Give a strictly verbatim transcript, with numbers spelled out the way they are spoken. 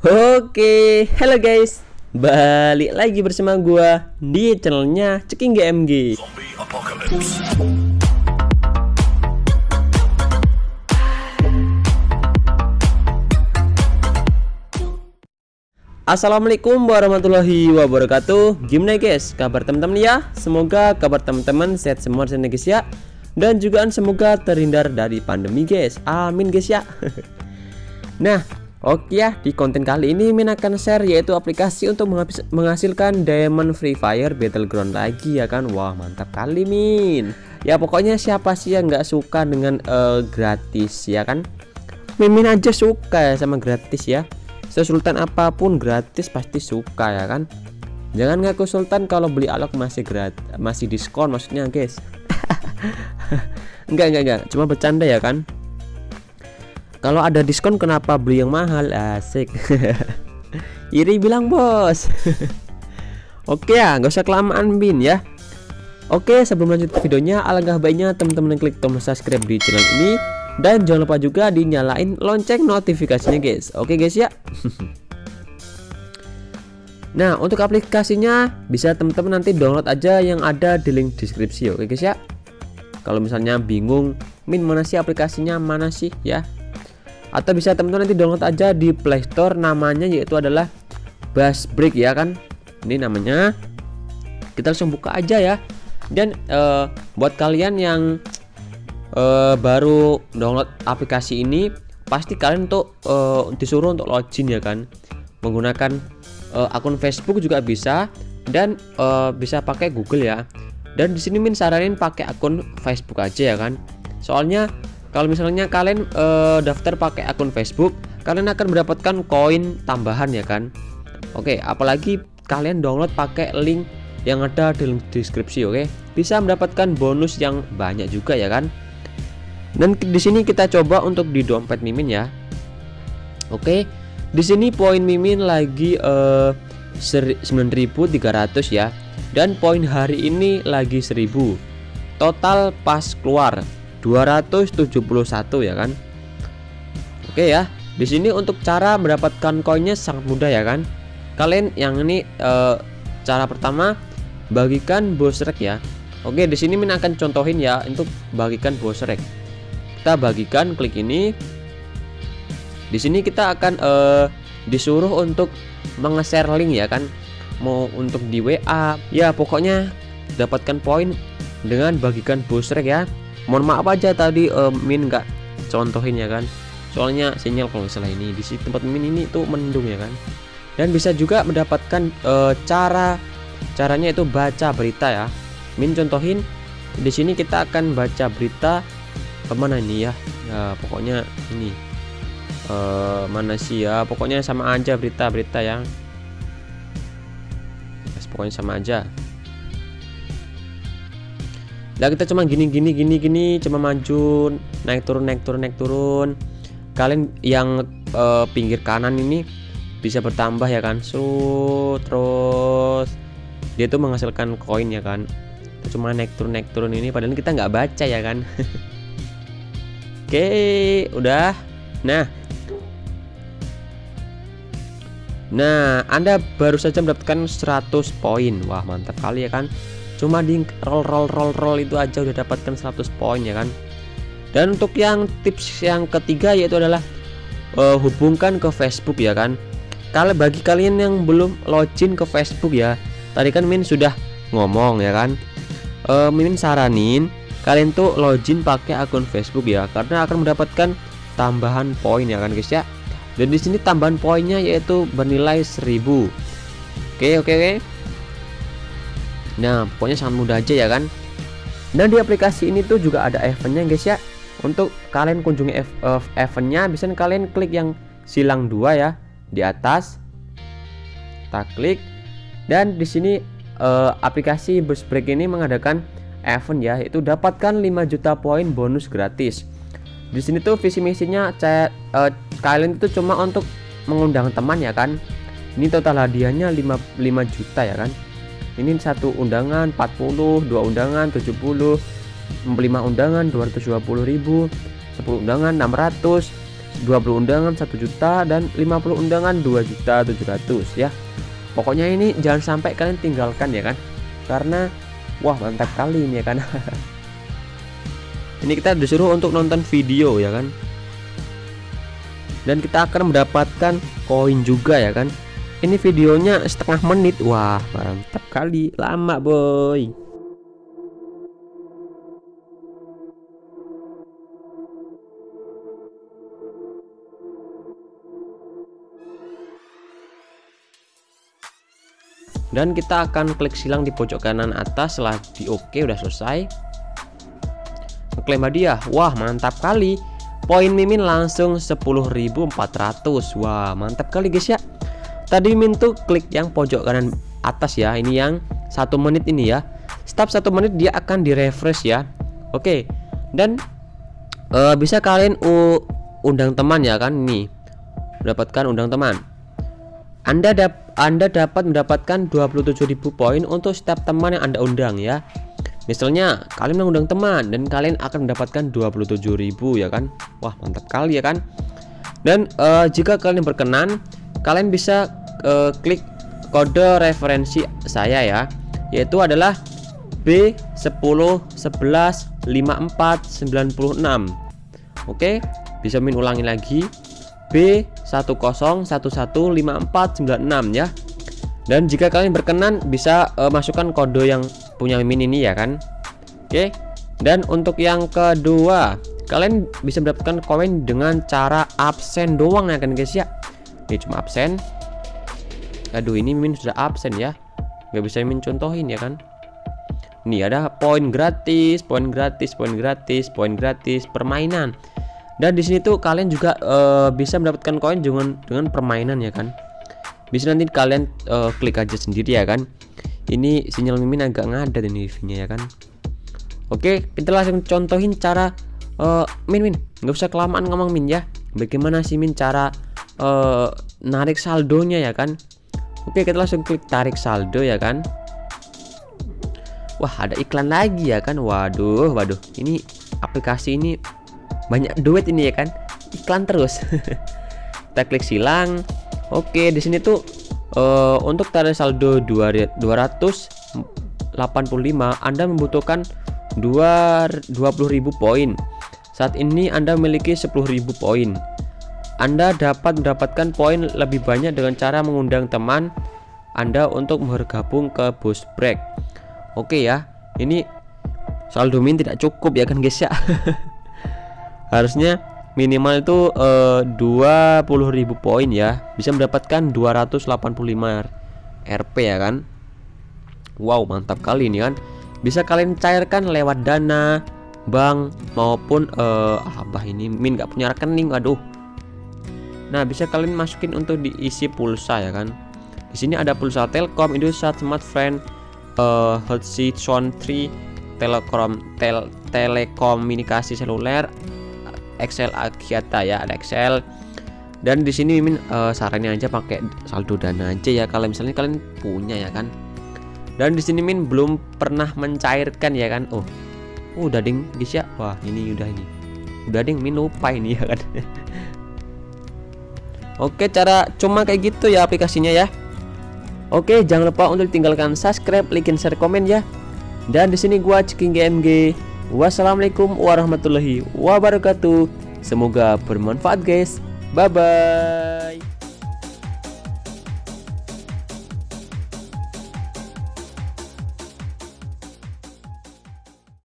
Oke, halo guys, balik lagi bersama gua di channelnya Ceking G M G. Assalamualaikum warahmatullahi wabarakatuh. Gimana guys, kabar teman-teman ya? Semoga kabar teman-teman sehat semua di sana guys ya. Dan juga semoga terhindar dari pandemi guys. Amin guys ya. Nah, oke ya, di konten kali ini Min akan share yaitu aplikasi untuk menghasilkan diamond Free Fire Battleground lagi ya kan. Wah mantap kali Min. Ya pokoknya siapa sih yang nggak suka dengan uh, gratis ya kan. Mimin aja suka ya sama gratis ya. Sesultan apapun gratis pasti suka ya kan. Jangan ngaku sultan kalau beli alok masih gratis, masih diskon maksudnya guys. Enggak enggak enggak, cuma bercanda ya kan. Kalau ada diskon kenapa beli yang mahal? Asik. Iri bilang bos. Oke ya, nggak usah kelamaan Bin ya. Oke, sebelum lanjut ke videonya, alangkah baiknya teman-teman klik tombol subscribe di channel ini dan jangan lupa juga dinyalain lonceng notifikasinya guys. Oke guys ya. Nah, untuk aplikasinya bisa teman-teman nanti download aja yang ada di link deskripsi. Oke guys ya. Kalau misalnya bingung, Min mana sih aplikasinya, mana sih ya? Atau bisa teman-teman nanti download aja di Play Store, namanya yaitu adalah Buzzsbrek ya kan. Ini namanya. Kita langsung buka aja ya. Dan uh, buat kalian yang uh, baru download aplikasi ini, pasti kalian tuh uh, disuruh untuk login ya kan. Menggunakan uh, akun Facebook juga bisa dan uh, bisa pakai Google ya. Dan di sini Min saranin pakai akun Facebook aja ya kan. Soalnya kalau misalnya kalian uh, daftar pakai akun Facebook, kalian akan mendapatkan koin tambahan ya kan. Oke, apalagi kalian download pakai link yang ada di link deskripsi, oke. Bisa mendapatkan bonus yang banyak juga ya kan. Dan di sini kita coba untuk di dompet Mimin ya. Oke. Di sini poin Mimin lagi uh, sembilan ribu tiga ratus ya. Dan poin hari ini lagi seribu. Total pas keluar dua ratus tujuh puluh satu ya kan. Oke ya. Di sini untuk cara mendapatkan koinnya sangat mudah ya kan. Kalian yang ini uh, cara pertama bagikan bosrek ya. Oke, di sini Min akan contohin ya untuk bagikan bosrek. Kita bagikan, klik ini. Di sini kita akan uh, disuruh untuk menge-share link ya kan. Mau untuk di W A. Ya, pokoknya dapatkan poin dengan bagikan bosrek ya. Mohon maaf aja tadi uh, Min nggak contohin ya kan. Soalnya sinyal kalau salah ini di sini tempat Min ini tuh mendung ya kan. Dan bisa juga mendapatkan uh, cara caranya itu baca berita ya. Min contohin di sini kita akan baca berita kemana ini ya. Ya pokoknya ini uh, mana sih ya. Pokoknya sama aja berita-berita ya. Yes, pokoknya sama aja. Nah kita cuma gini gini gini gini cuma maju naik turun naik turun naik turun. Kalian yang uh, pinggir kanan ini bisa bertambah ya kan. So terus dia tuh menghasilkan koin ya kan. Cuma naik turun naik turun ini padahal kita nggak baca ya kan. Oke udah. Nah Nah Anda baru saja mendapatkan seratus poin. Wah mantap kali ya kan. Cuma di roll roll roll roll itu aja udah dapatkan seratus poin ya kan. Dan untuk yang tips yang ketiga yaitu adalah uh, hubungkan ke Facebook ya kan. Kalau bagi kalian yang belum login ke Facebook ya, tadi kan Min sudah ngomong ya kan. Uh, Min saranin kalian tuh login pakai akun Facebook ya, karena akan mendapatkan tambahan poin ya kan guys ya. Dan di sini tambahan poinnya yaitu bernilai seribu. Oke oke oke. Nah pokoknya sangat mudah aja ya kan. Dan di aplikasi ini tuh juga ada eventnya guys ya. Untuk kalian kunjungi uh, eventnya bisa kalian klik yang silang dua ya di atas. Kita klik. Dan di sini uh, aplikasi Buzzsbrek ini mengadakan event ya, itu dapatkan lima juta poin bonus gratis. Di sini tuh visi misinya chat uh, kalian itu cuma untuk mengundang teman ya kan. Ini total hadiahnya lima juta ya kan. Ini satu undangan empat puluh, dua undangan tujuh puluh, lima undangan dua ratus dua puluh ribu, sepuluh undangan enam ratus, dua puluh undangan satu juta, dan lima puluh undangan dua juta tujuh ratus ya. Pokoknya ini jangan sampai kalian tinggalkan ya kan, karena wah mantap kali ini ya kan. Ini kita disuruh untuk nonton video ya kan, dan kita akan mendapatkan koin juga ya kan. Ini videonya setengah menit, wah mantap kali, lama boy. Dan kita akan klik silang di pojok kanan atas. Setelah di oke udah selesai, klaim hadiah. Wah mantap kali, poin Mimin langsung sepuluh ribu empat ratus. Wah mantap kali guys ya. Tadi Mimin tuh klik yang pojok kanan atas ya, ini yang satu menit ini ya. Setiap satu menit dia akan di refresh ya. Oke, dan uh, bisa kalian uh, undang teman ya kan. Nih mendapatkan undang teman, Anda dapat Anda dapat mendapatkan dua puluh tujuh ribu poin untuk setiap teman yang Anda undang ya. Misalnya kalian mengundang teman dan kalian akan mendapatkan dua puluh tujuh ribu ya kan. Wah mantap kali ya kan. Dan uh, jika kalian berkenan, kalian bisa uh, klik kode referensi saya ya, yaitu adalah B sepuluh sebelas lima empat sembilan enam. Oke, bisa Min ulangi lagi, B sepuluh sebelas lima empat sembilan enam ya. Dan jika kalian berkenan bisa uh, masukkan kode yang punya Mimin ini ya kan. Oke. Dan untuk yang kedua, kalian bisa mendapatkan koin dengan cara absen doang ya kan guys ya. Ini cuma absen. Aduh ini Mimin sudah absen ya, nggak bisa Mimin contohin ya kan. Nih ada poin gratis, poin gratis, poin gratis, poin gratis, permainan. Dan di sini tuh kalian juga uh, bisa mendapatkan koin dengan dengan permainan ya kan. Bisa nanti kalian uh, klik aja sendiri ya kan. Ini sinyal Mimin agak ngadat ini nya ya kan. Oke, kita langsung contohin cara uh, Min Min, nggak usah kelamaan ngomong Min ya. Bagaimana sih Min cara uh, narik saldonya ya kan. Oke, kita langsung klik tarik saldo ya kan. Wah ada iklan lagi ya kan. Waduh, waduh, ini aplikasi ini banyak duit ini ya kan, iklan terus. Kita klik silang. Oke, di sini tuh uh, untuk tarik saldo dua ratus delapan puluh lima Anda membutuhkan dua puluh ribu poin. Saat ini Anda memiliki sepuluh ribu poin. Anda dapat mendapatkan poin lebih banyak dengan cara mengundang teman Anda untuk bergabung ke Boost Break. Oke ya, ini saldo Min tidak cukup ya kan guys ya. Harusnya minimal itu uh, dua puluh ribu poin ya, bisa mendapatkan dua ratus delapan puluh lima R P ya kan. Wow mantap kali ini kan. Bisa kalian cairkan lewat Dana, bank maupun uh, apa ini Min nggak punya rekening, aduh. Nah bisa kalian masukin untuk diisi pulsa ya kan. Di sini ada pulsa Telkom, Indosat, Smartfren, uh, Hotsi, Sontri, Telekom, tel, telekomunikasi seluler, X L Axiata ya, ada X L. Dan di sini Mimin uh, sarannya aja pakai saldo Dana aja ya kalau misalnya kalian punya ya kan. Dan di sini Min belum pernah mencairkan ya kan. Oh, oh udah ding guys ya. Wah ini udah ini, udah ding Min lupa ini ya kan. Oke, cara cuma kayak gitu ya aplikasinya ya. Oke, jangan lupa untuk tinggalkan subscribe, like, and share, komen ya. Dan di sini gua Ceking G M G. Wassalamualaikum warahmatullahi wabarakatuh. Semoga bermanfaat guys. Bye bye.